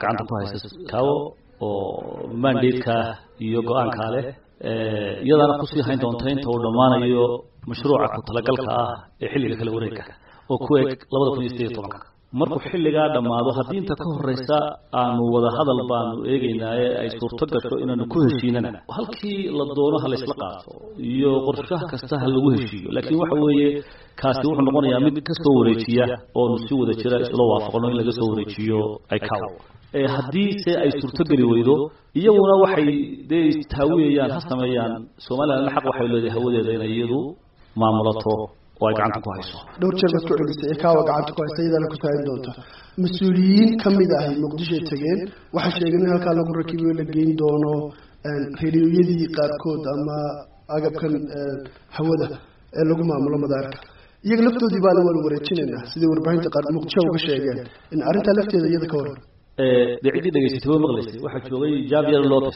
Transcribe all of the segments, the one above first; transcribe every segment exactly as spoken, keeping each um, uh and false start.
gacanta ku haysa kawo oo mandate-ka iyo go'aanka leh iyadana ku sii hayn doonta inta uu dhamaanayo mashruuca ku talagalka ah ee xilliga kala wareegka oo ku eeg labada kun iyo siddeed iyo tobanka markuu xilligaa dhammaado haddii inta ka horreysa aanu wada hadal baanu eegaynaaye ay suurto gasho inaanu ku heshiinana halkii la doono ha laysla qaato iyo qorshaha kasta ha lagu heshiiyo laakiin waxa weeye kaasi wuxuu noqonayaa mid ka soo wareejiya oonu si wada jira isla waafaqno in laga soo wareejiyo icow haddii se ay suurtogeli weydo iyaguna waxay dee taawiyayaan ha sameeyaan somalilandna xaq waxay leedahay hawadeeda inay iyadu maamulato oo ay gacanta ku hayso dhowr jeer baad ku celisay kaawa gacanta ku haysa iyadana ku taagan doonta mas-uuliyiin ka mid ahi muqdishoy tageen waxay sheegeen in halkaa lagu rakibayo la geyn doono reeriyooyadii qaarkood ama agabkan hawada ee lagu maamulo madaarka iyaga laftoodii baa la wada wareejinaynaa sidai warbaahinta qaar muqdisho uga sheegeen in arrintaa lafteeda iyada ka waran dee ciddii dhegaysatay way maqlaysay waxaa joogay Javier Lopez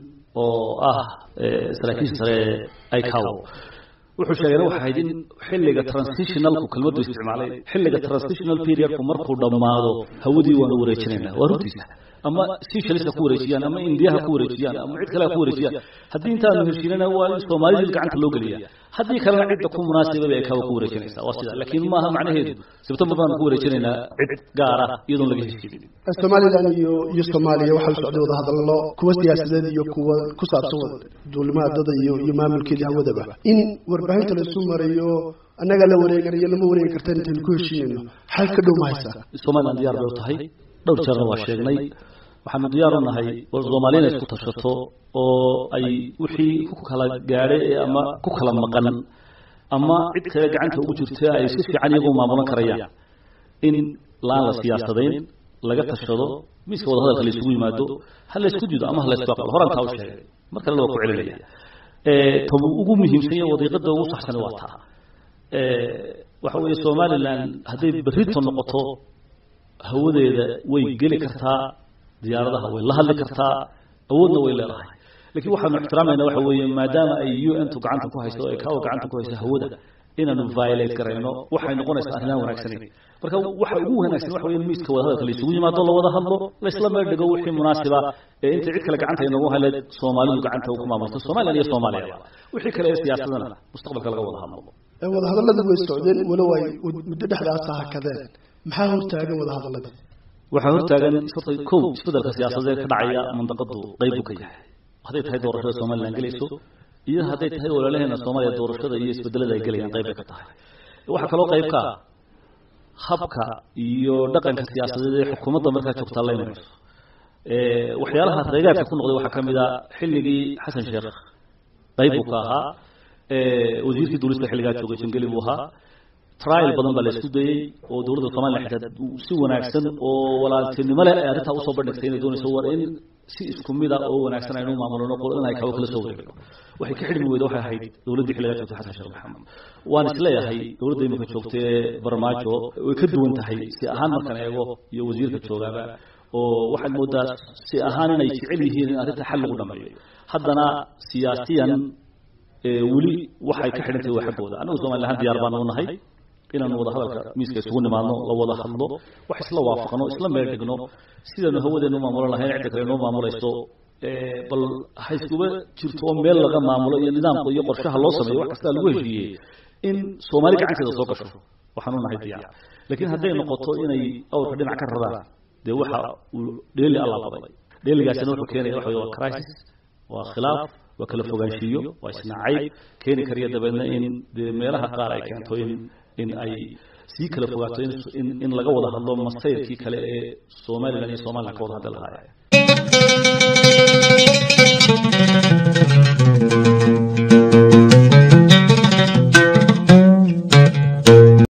oo ah saraakiisha sare icow wuxuu sheegay waxa ahayd in xilliga transitionalku kelmaddu isticmaalay xilliga transitional periodku markuu dhammaado hawadii waanu wareejinaynaa waa runtiisa ama Seychelles ku wareejiyaan ama India ku wareejiyaan ama cid kale ku wareejiyaan haddii intaanu heshiinana waa in Soomaaliya gacanta loo geliyaa haddii kalena cidda ku munaasibada ay kawa ku wareejinaysaa waa sida laakiin maaha macnaheedu September baan ku wareejinaynaa cid gaar ah iyadoo laga heshiin Soomaaliland iyo iyo Soomaaliya waxa socday wada hadallo kuwa siyaasadeed iyo kuwa ku saabsan duulimaadada iyo iyo maamulkeeda hawadaba in warbaahinta la soo marayo annaga la wareeganayo lama wareegi kartaan intaan ku heshiinayno xal ka dhow ma haysa Soomaaliland diyaar bay u tahay dhowr jeer waa sheegnay waxaanu diyaar u nahay Soomaaliland isku tashato oo ay wixii ku kala gaaray ama ku kala maqan ama cid kale gacanta ugu jirtay ay si fiican iyagu maamulan karayaan in laan la siyaasadeyn laga tashado miiska wada hadalka la isugu yimaado hal la isku jido ama hal la isku aqbalo horan ka u sheegay marka la ku celinaya ee tabu ugu muhiimsan iyo wadiiqada ugu saxsan waa taa ee waxa weeye Soomaaliland haday barito noqoto hawadeeda way geli kartaa diyaaradaha way la hadli kartaa awoodna way leedahay laakiin waxaanu ixtiraamayna waxa weeye maadaama ay U N tu gacanta ku haysto ay ka gacanta ku haysto hawada inaanu violate karayno waxay noqonaysaa arrin wanaagsan marka waxa ugu wanaagsan waxa weeye miiska wada hadalka la isugu yimaado la wada hadlo la isla meel dhigo wixii munaasiba ee inta cid kale gacanta ay nagu halay Soomaalidu gacanta ugu maamulto Soomaaliland iyo Soomaaliya wixii kale ee siyaasadana mustaqbalka laga wada hadlo ee wada hadalladu way socdeen wala way muddo dhexdaas ah kadeen maxaa hortaagan wada hadallada waxa hortaagan sababtay koow isbedelka siyaasadeed ka dhacaya mandaqadu qayb u ka yahay haday tahay doorashada Soomaaliland galayso iyo haday tahay walaalaheena Soomaaliya doorashada iyo isbedelada ay galayaan qayb ka tahay waxa kale oo qayb ka habka iyo dhaqanka siyaasadeed ee xukuumadda markaa joogta la imanayso ee waxyaalaha reegaadka ku noqday waxa kamid ah xilligii Xasan Sheekh qayb uu ka ahaa ee wasiirkii dowladda xilligaa joogay Jangeli buu ahaa trial badan baa la isku dayay oo dowladda Soomaaliya xitaa si wanaagsan oo walaaltinimo leh ay arrinta u soo bandhigtay inay doonayso war in si isku mid ah oo wanaagsan aynu maamulno qodob ay kawa kala soo wareegno waxay ka xidhmi weydo waxay ahayd dowladda xilligaa joogtay Xasan Sheekh Maxamed waan isleeyahay dowladda imika joogtay Barmaajo way ka duwan tahay si ahaan markan eego iyo wasiirka joogaba oo waxaad moodaa si ahaan inay jecel yihiin in arrinta xal lagu dhameeyo haddana siyaasiyan ee wali waxay ka xidhantay wax xaqooda anagu Soomaaliland diyaar baan u nahay inaan wada hadalka miiska isugu nimaadno la wada hadlo wax isla waafaqno isla meel dhigno sidana hawadeenu maamulan lahayn cid kale noo maamulayso ee bal hayskuba jirto meel laga maamulo iyo nidaamka iyo qorshaha loo sameeyo wax kasta lagu heshiiyay in Soomaaliya gacanteeda soo gasho waxaan u nahay diyaar laakiin haday noqoto inay awrka dhinac ka radaan de waxa dheeli Allah baday dheeligaasina wuxuu keenay waxa waa crisis waa khilaaf waa kala fogaanshiyo waa isnaacay keeni kariya dabeedna in meelaha qaar ay keento in in ay si kala fogaato in in laga wada hadlo masayrkii kale ee Soomaaliland iyo Soomaaliya ka wada hadlaayeen